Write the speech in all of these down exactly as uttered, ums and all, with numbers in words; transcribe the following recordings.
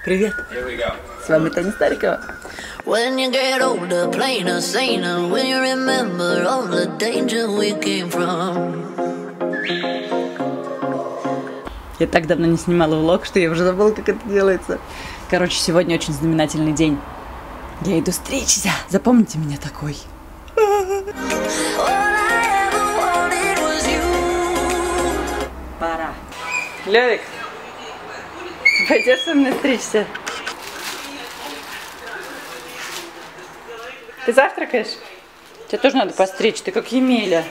Привет! С вами Таня Старикова. When you get older, plainer, saner, will you remember all the danger we came from? Я так давно не снимала влог, что я уже забыла, как это делается. Короче, сегодня очень знаменательный день. Я иду стричься. Запомните меня такой. Пора. Лёвик, ты пойдешь со мной стричься? Ты завтракаешь? Тебе тоже надо постричь, ты как Емеля.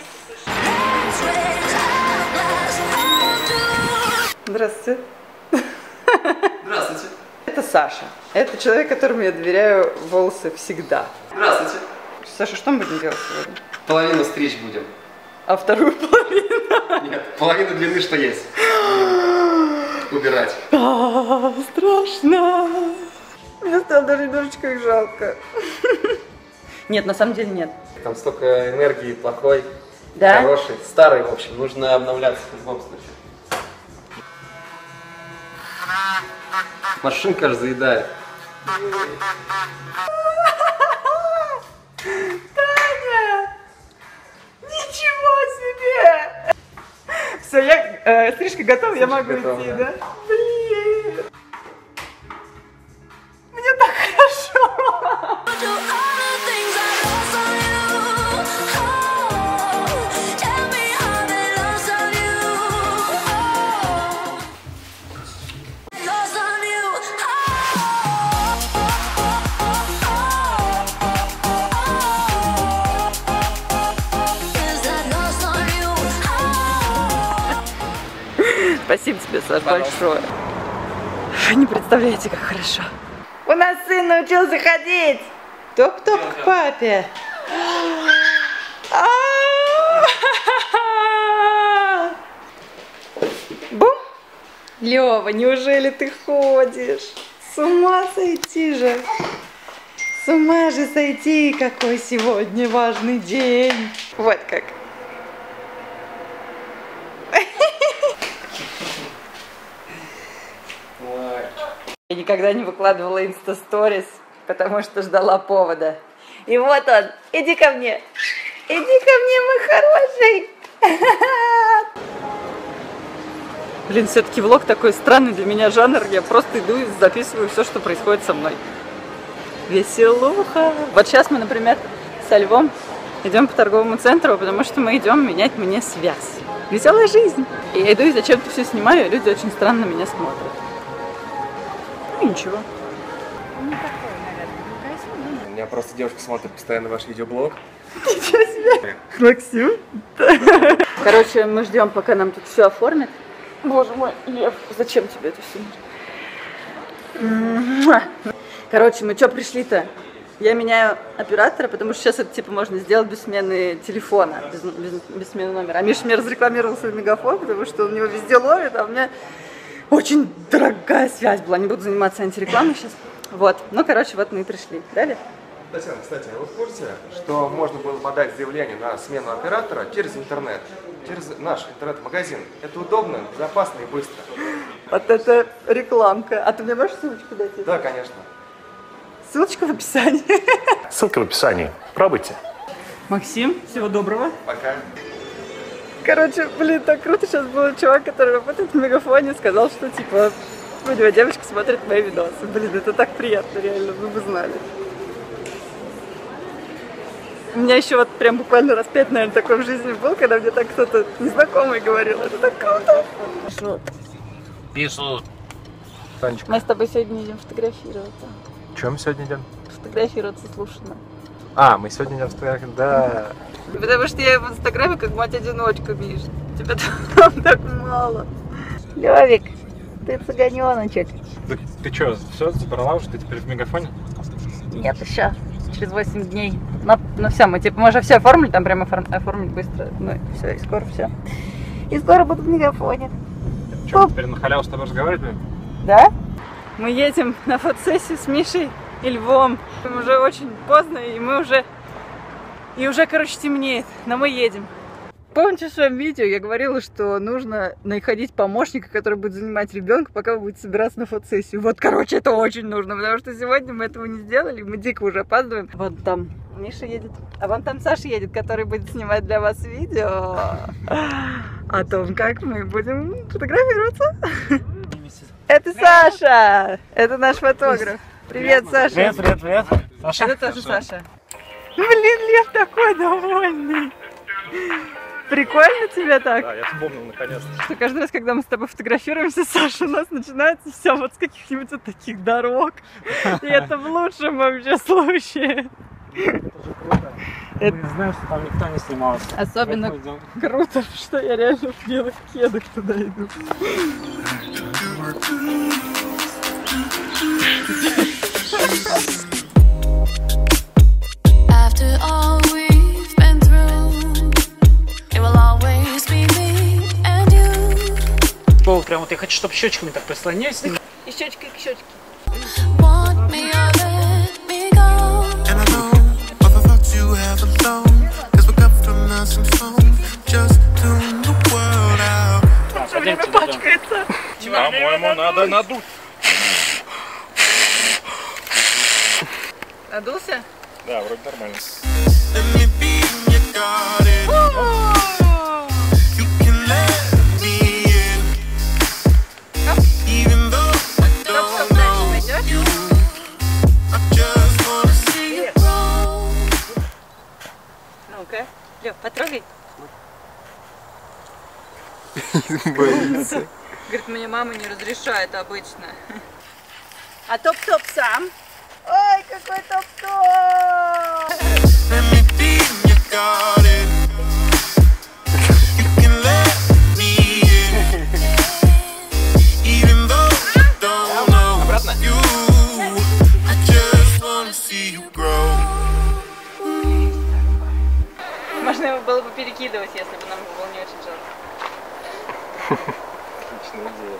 Здравствуйте. Здравствуйте. Это Саша. Это человек, которому я доверяю волосы всегда. Здравствуйте. Саша, что мы будем делать сегодня? Половину стричь будем. А вторую половину? Нет, половину длины, что есть. Убирать. А, страшно. Мне стало даже немножечко их жалко. Нет, на самом деле нет. Там столько энергии плохой, Да? хороший, старый, в общем. Нужно обновляться в любом случае. Машинка аж заедает. Таня! Ничего себе! Все, я, э, стрижка готова, я могу готова, идти, да. да? Блин! Мне так хорошо! Спасибо тебе, Саш, большое. Не представляете, как хорошо. У нас сын научился ходить. Топ-топ к папе. Бум! Лёва, неужели ты ходишь? С ума сойти же. С ума же сойти, какой сегодня важный день. Вот как. Я никогда не выкладывала инста-сторис, потому что ждала повода. И вот он, иди ко мне, иди ко мне, мой хороший. Блин, все-таки влог такой странный для меня жанр. Я просто иду и записываю все, что происходит со мной. Веселуха. Вот сейчас мы, например, со Львом идем по торговому центру, потому что мы идем менять мне связь. Веселая жизнь. И я иду и зачем-то все снимаю, и люди очень странно меня смотрят. Ну ничего. У меня просто девушка смотрит постоянно ваш видеоблог. Ничего себе. Максим. Короче, мы ждем, пока нам тут все оформят. Боже мой, Лев, зачем тебе это все? Короче, мы что пришли-то? Я меняю оператора, потому что сейчас это типа можно сделать без смены телефона, без, без, без смены номера. А Миша мне разрекламировал свой мегафон, потому что он его везде ловит, а у меня очень дорогая связь была. Не буду заниматься антирекламой сейчас. Вот. Ну, короче, вот мы и пришли. Далее? Татьяна, кстати, вы в курсе, что можно было подать заявление на смену оператора через интернет, через наш интернет-магазин? Это удобно, безопасно и быстро. Вот это рекламка. А ты мне можешь ссылочку дать? Да, конечно. Ссылочка в описании. Ссылка в описании. Пробуйте. Максим, всего доброго. Пока. Короче, блин, так круто сейчас был чувак, который работает в мегафоне, сказал, что типа у него девочка смотрит мои видосы. Блин, это так приятно, реально, вы бы знали. У меня еще вот прям буквально раз пять, наверное, такой в жизни был, когда мне так кто-то незнакомый говорил. Это так круто. Пишут. Пишут. Танечка, Мы с тобой сегодня идем фотографироваться. чем мы сегодня идем? Фотографироваться слушано. А, мы сегодня идем фотографировать, да. Потому что я в инстаграме как мать-одиночка, Миш. Тебя там так мало. Левик, ты цыганеночек. Ты, ты что, все забрала уже? Ты теперь в мегафоне? Нет, еще. Через восемь дней. Ну, ну все, мы типа, мы уже все оформили, там прямо оформ, оформить быстро. Ну и все, и скоро все. И скоро буду в мегафоне. Что, теперь на халяву с тобой разговаривать будем? Да? Мы едем на фотосессию с Мишей и Львом. Уже очень поздно, и мы уже... И уже, короче, темнеет, но мы едем. Помните в своем видео я говорила, что нужно находить помощника, который будет занимать ребенка, пока вы будете собираться на фотосессию. Вот, короче, это очень нужно, потому что сегодня мы этого не сделали, мы дико уже опаздываем. Вот там Миша едет, а вон там Саша едет, который будет снимать для вас видео о том, как мы будем фотографироваться. Это Саша! Это наш фотограф. Привет, Саша! Привет, привет, привет. Саша? Это тоже Саша. Блин, Лев такой довольный. Прикольно тебе так? Да, я вспомнил наконец-то. Что каждый раз, когда мы с тобой фотографируемся, Саша, у нас начинается все вот с каких-нибудь вот таких дорог. И это в лучшем вообще случае. Это... Я знаю, что там никто не снимался. Особенно круто, что я реально в белых кедах туда иду. О, прям вот я хочу, чтобы щечками так прислонились. И щечкой к щечке. Пачкается. По-моему, надо надуть. Надулся? Да, вроде нормально. Ну-ка, Лёв, потрогай. Боится. Говорит, мне мама не разрешает обычно. А топ-топ сам? Ой, какой топ-топ! Обратно? Можно его было бы перекидывать, если бы нам было не очень жарко. Отличная идея.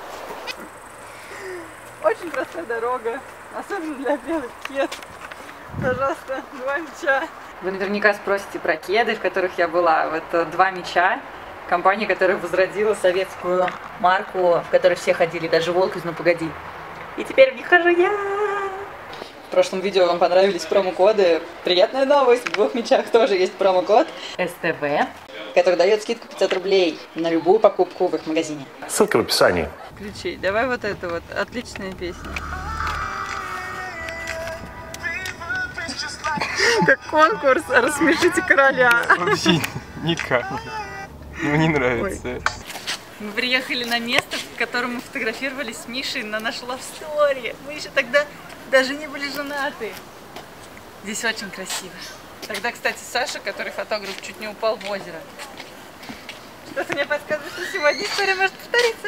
Очень простая дорога, особенно для белых кед. Пожалуйста, два мяча. Вы наверняка спросите про кеды, в которых я была. Вот два мяча. Компания, которая возродила советскую марку, в которой все ходили, даже волк из «Ну погоди». И теперь в них хожу я. В прошлом видео вам понравились промокоды. Приятная новость, в двух мячах тоже есть промокод эс тэ вэ, который дает скидку пятьсот рублей на любую покупку в их магазине. Ссылка в описании. Включи, давай вот это вот, отличная песня. Как конкурс «Рассмешите короля». Вообще никак. Мне не нравится. Мы приехали на место, в котором мы фотографировались с Мишей на наш love story. Мы еще тогда даже не были женаты. Здесь очень красиво. Тогда, кстати, Саша, который фотограф, чуть не упал в озеро. Что-то мне подсказывает, что сегодня история может повториться.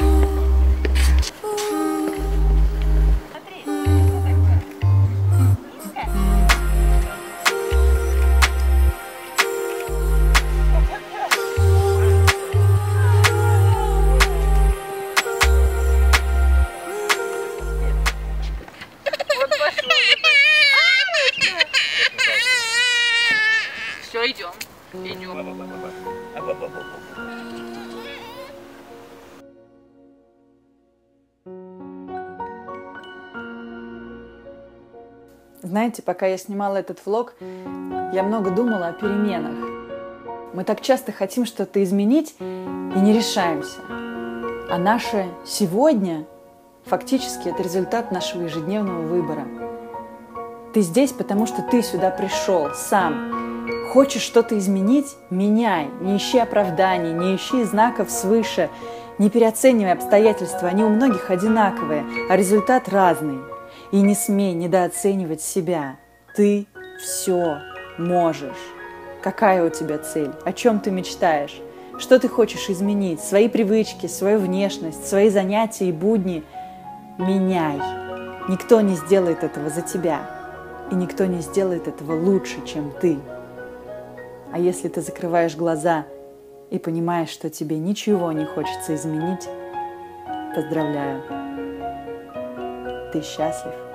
Все, идем. Идем. Знаете, пока я снимала этот влог, я много думала о переменах. Мы так часто хотим что-то изменить и не решаемся. А наше сегодня фактически это результат нашего ежедневного выбора. Ты здесь, потому что ты сюда пришел сам. Хочешь что-то изменить – меняй. Не ищи оправданий, не ищи знаков свыше, не переоценивай обстоятельства. Они у многих одинаковые, а результат разный. И не смей недооценивать себя. Ты все можешь. Какая у тебя цель? О чем ты мечтаешь? Что ты хочешь изменить? Свои привычки, свою внешность, свои занятия и будни меняй. Никто не сделает этого за тебя. И никто не сделает этого лучше, чем ты. А если ты закрываешь глаза и понимаешь, что тебе ничего не хочется изменить, поздравляю. Ты счастлив.